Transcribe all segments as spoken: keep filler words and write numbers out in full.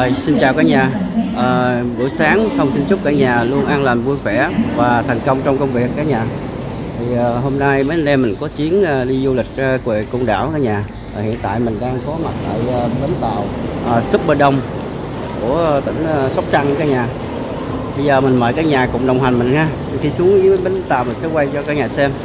Rồi, xin chào cả nhà. À, buổi sáng Thông xin chúc cả nhà luôn an lành, vui vẻ và thành công trong công việc cả nhà. Thì à, hôm nay mấy anh em mình có chuyến à, đi du lịch à, về Côn Đảo cả nhà. À, hiện tại mình đang có mặt tại à, bến tàu à, Super Đông của tỉnh à, Sóc Trăng cả nhà. Bây giờ mình mời cả nhà cùng đồng hành mình ha. Khi xuống dưới bến tàu mình sẽ quay cho cả nhà xem.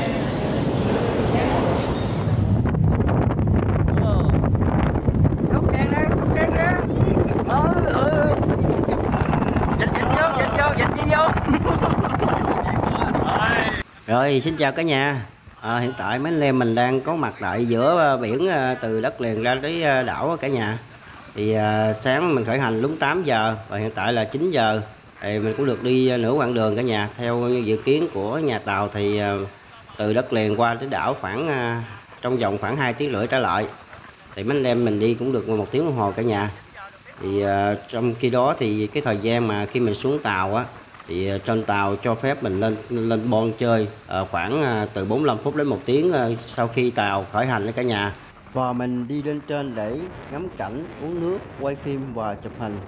Rồi, xin chào cả nhà. À, hiện tại mấy anh em mình đang có mặt tại giữa biển, từ đất liền ra tới đảo cả nhà. Thì à, sáng mình khởi hành lúc tám giờ và hiện tại là chín giờ. Thì mình cũng được đi nửa quãng đường cả nhà. Theo dự kiến của nhà tàu thì à, từ đất liền qua tới đảo khoảng à, trong vòng khoảng hai tiếng rưỡi trở lại. Thì mấy anh em mình đi cũng được một tiếng đồng hồ cả nhà. Thì à, trong khi đó thì cái thời gian mà khi mình xuống tàu á, thì trên tàu cho phép mình lên lên bon chơi à, khoảng à, từ bốn mươi lăm phút đến một tiếng à, sau khi tàu khởi hành đấy cả nhà. Và mình đi lên trên để ngắm cảnh, uống nước, quay phim và chụp hình.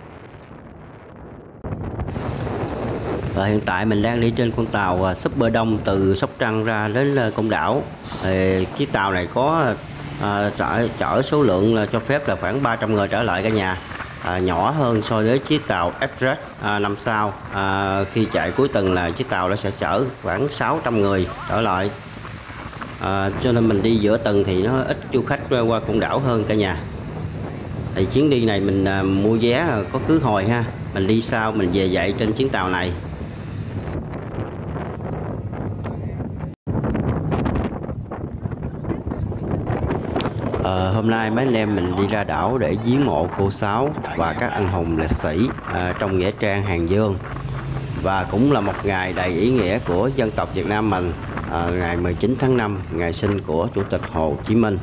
Và hiện tại mình đang đi trên con tàu Super Đông từ Sóc Trăng ra đến Côn Đảo. Thì chiếc tàu này có à, chở, chở số lượng là cho phép là khoảng ba trăm người trở lại cả nhà. À, nhỏ hơn so với chiếc tàu Express à, năm sao. À, khi chạy cuối tuần là chiếc tàu nó sẽ chở khoảng sáu trăm người trở lại. À, cho nên mình đi giữa tuần thì nó ít du khách qua Côn Đảo hơn cả nhà. Thì chuyến đi này mình à, mua vé có khứ hồi ha, mình đi sau mình về dậy trên chuyến tàu này. À, hôm nay mấy anh em mình đi ra đảo để viếng mộ cô Sáu và các anh hùng liệt sĩ à, trong nghĩa trang Hàng Dương, và cũng là một ngày đầy ý nghĩa của dân tộc Việt Nam mình. À, ngày mười chín tháng năm, ngày sinh của Chủ tịch Hồ Chí Minh.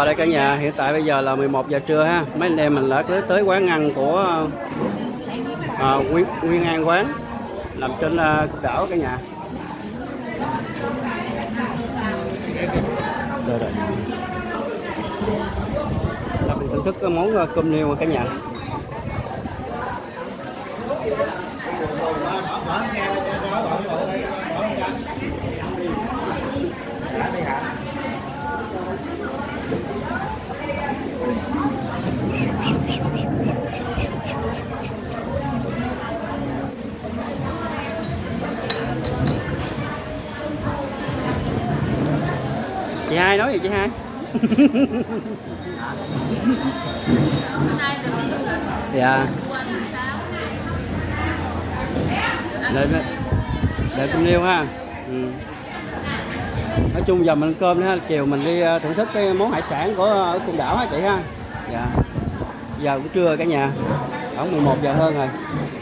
đây cả nhà, hiện tại bây giờ là mười một giờ trưa ha. Mấy anh em mình đã tới tới quán ăn của à, Nguyên, Nguyên An quán nằm trên uh, đảo cả nhà. Đây rồi. Là mình thưởng thức cái món cơm niêu cả nhà. Chị Hai nói gì chị Hai? Dạ. Để, để cơm niêu ha. Ừ. Nói chung giờ mình ăn cơm ha, chiều mình đi thưởng thức cái món hải sản của ở Côn Đảo ha chị ha. Dạ. Giờ cũng trưa cả nhà, khoảng mười một giờ hơn rồi.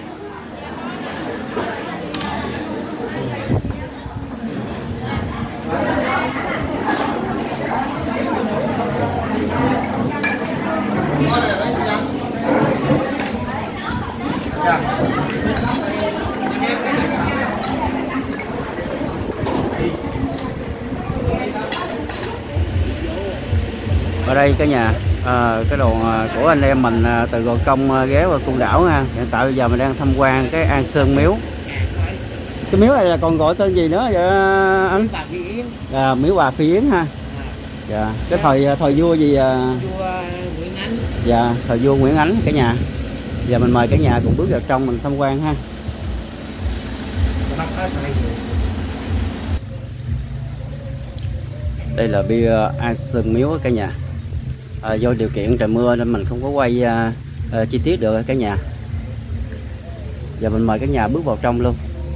Ở đây cả nhà, à, cái đoàn của anh em mình từ Gò Công ghé vào Côn Đảo ha. Hiện tại bây giờ mình đang tham quan cái An Sơn Miếu. Cái miếu này là còn gọi tên gì nữa vậy anh? À, miếu Bà Phi Yến ha. Dạ. Cái thời thời vua gì? Vua Nguyễn Ánh. Dạ, thời vua Nguyễn Ánh cả nhà. Giờ mình mời cả nhà cùng bước vào trong mình tham quan ha. Đây là bia An Sơn Miếu cả nhà. À, do điều kiện trời mưa nên mình không có quay à, à, chi tiết được cả nhà. Giờ mình mời cả nhà bước vào trong luôn.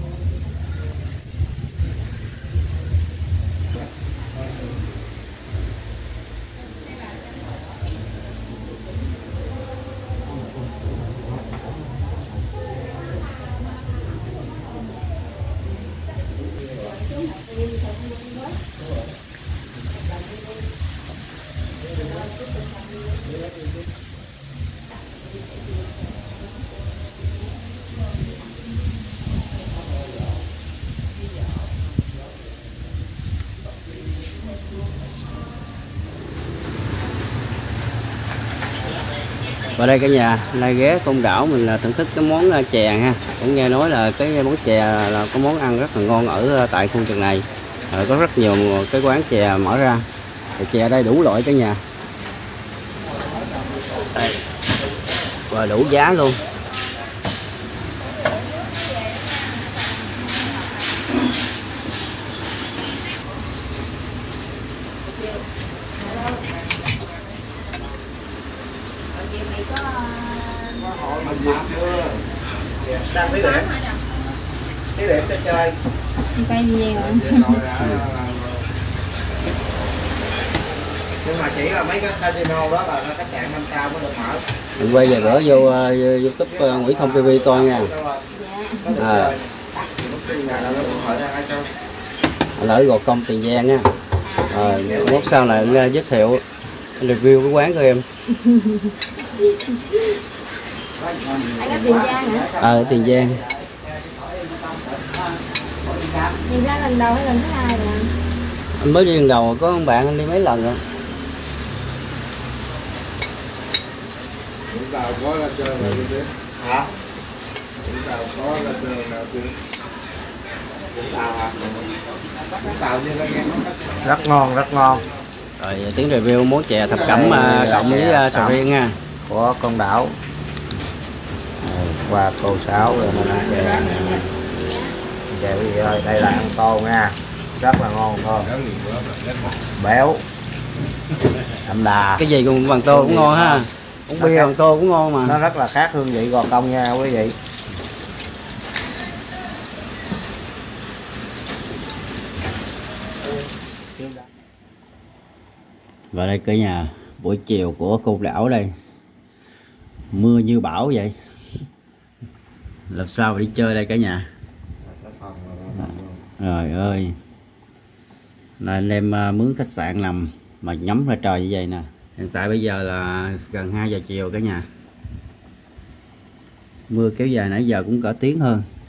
Ở đây cả nhà, nay ghé Côn Đảo mình là thưởng thức cái món chè ha. Cũng nghe nói là cái món chè là có món ăn rất là ngon ở tại khu vực này. À, có rất nhiều cái quán chè mở ra. Thì chè ở đây đủ loại cả nhà. Đây. Và đủ giá luôn. Đang thí điểm thí điểm cho chơi cây gì rồi nhưng mà chỉ là mấy cái casino đó là khách sạn năm sao mới được mở. Mình quay về gỡ vô uh, YouTube uh, Nguyễn Thông ti vi coi nha. À. Ở Gò Công Tiền Giang nha. Rồi mốt sau này uh, giới thiệu review cái quán của em. anh có Tiền Giang hả? Ờ à, Tiền Giang. Tiền Giang lần đầu hay lần thứ hai rồi? Anh mới đi lần đầu, có ông bạn anh đi mấy lần rồi. Vũng Tàu có ra chơi rồi chứ? Hả? Vũng Tàu có ra chơi nào chứ? Vũng Tàu hả? Vũng Tàu như là nghe rất ngon, rất ngon. Rồi tiếng review món chè thập cẩm uh, cộng với uh, sầu riêng nha. Của Côn Đảo. Qua cô Sáu rồi mình ăn chè. Chè quý vị ơi, đây là ăn tô nha. Rất là ngon thôi. Béo. Đậm đà. Cái gì cũng bằng tô cũng ngon ha. Uống bia bằng tô cũng ngon mà. Nó rất là khác hương vị Gò Công nha quý vị. Và đây cả nhà, buổi chiều của Côn Đảo đây. Mưa như bão vậy. Làm sao đi chơi đây cả nhà. Trời ơi. Này anh em mướn khách sạn nằm mà nhắm ra trời như vậy nè. Hiện tại bây giờ là gần hai giờ chiều cả nhà. Mưa kéo dài nãy giờ cũng cỡ tiếng hơn.